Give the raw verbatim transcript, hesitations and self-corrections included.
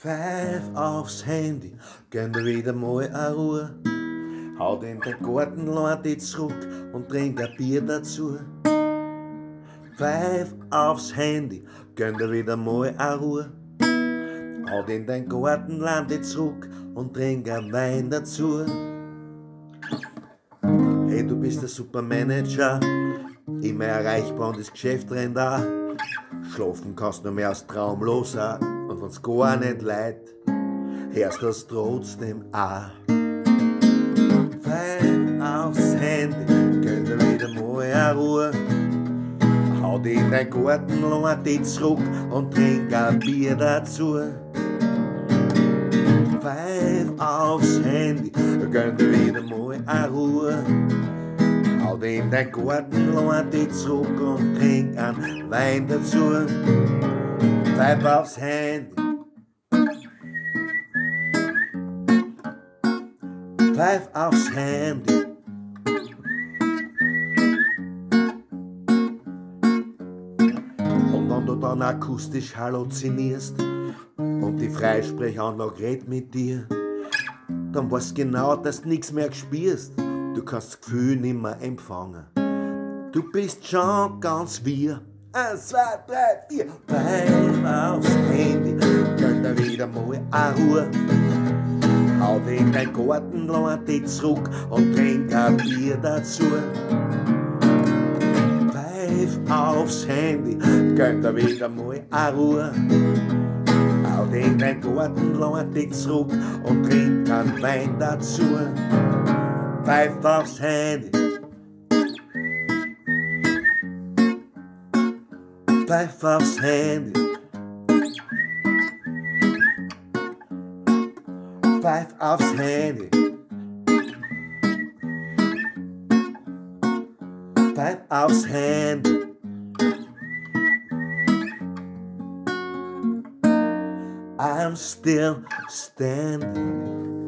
Pfeif aufs Handy, gönn dir wieder mal eine Ruhe. Hau in den Garten, lad dich zurück und trink ein Bier dazu. Pfeif aufs Handy, gönn dir wieder mal eine Ruhe. Hau in den Garten, lad dich zurück und trink ein Wein dazu. Hey, du bist der Supermanager, immer erreichbar und das Geschäft rennt auch. Schlafen kannst du nur mehr als Traumloser und wenn's gar nicht leid, hörst du es trotzdem auch. Pfeif aufs Handy, gönn dir wieder mal eine Ruhe. Hau dich in dein Garten, lad dich zurück und trink ein Bier dazu. Pfeif aufs Handy, gönn dir wieder mal eine Ruhe. Hau dich in dein Garten, lad dich zurück und trink einen Wein dazu. Pfeif aufs Handy. Pfeif aufs Handy. Und wenn du dann akustisch halluzinierst und die Freisprechanlage redet mit dir, dann weißt genau, dass du nichts mehr spürst. Du kannst das Gefühl nicht mehr empfangen. Du bist schon ganz wir. Eins, zwei, drei, vier. Pfeif aufs Handy, gönn dir wieder mal eine Ruhe. Hau dich in dein Garten, lad dich zurück und trink ein Bier dazu. Pfeif aufs Handy, gönn dir wieder mal eine Ruhe. Hau dich in dein Garten, lad dich zurück und trink einen Wein dazu. Pfeif aufs Handy. Pfeif aufs Handy. Pfeif aufs Handy. Pfeif aufs Handy. I'm still standing.